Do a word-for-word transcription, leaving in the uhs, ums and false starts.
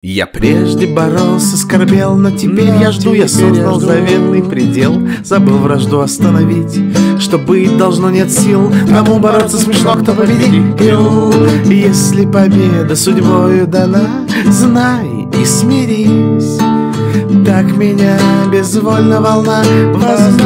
Я прежде боролся, скорбел, но теперь Но я жду, я теперь я создал жду. заветный предел. Забыл вражду остановить, что быть должно нет сил. Кому бороться смешно, кто победил. Если победа судьбою дана, знай и смирись. Так меня безвольно волна возьмет